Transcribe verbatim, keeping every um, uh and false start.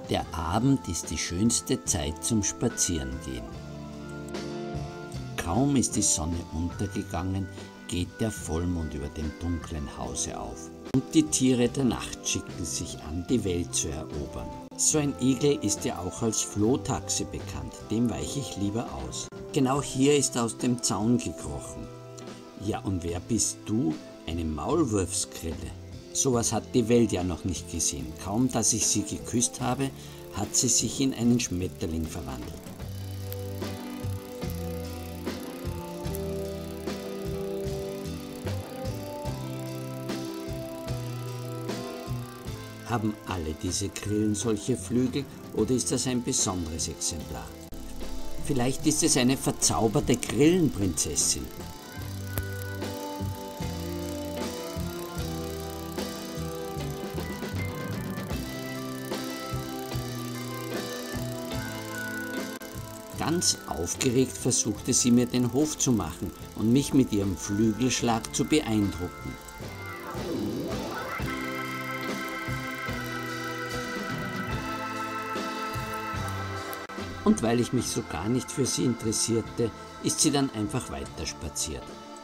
Der Abend ist die schönste Zeit zum Spazierengehen. Kaum ist die Sonne untergegangen, geht der Vollmond über dem dunklen Hause auf. Und die Tiere der Nacht schicken sich an, die Welt zu erobern. So ein Igel ist ja auch als Flohtaxe bekannt, dem weiche ich lieber aus. Genau hier ist er aus dem Zaun gekrochen. Ja, und wer bist du? Eine Maulwurfsgrille. Sowas hat die Welt ja noch nicht gesehen. Kaum, dass ich sie geküsst habe, hat sie sich in einen Schmetterling verwandelt. Haben alle diese Grillen solche Flügel oder ist das ein besonderes Exemplar? Vielleicht ist es eine verzauberte Grillenprinzessin. Ganz aufgeregt versuchte sie mir den Hof zu machen und mich mit ihrem Flügelschlag zu beeindrucken. Und weil ich mich so gar nicht für sie interessierte, ist sie dann einfach weiterspaziert.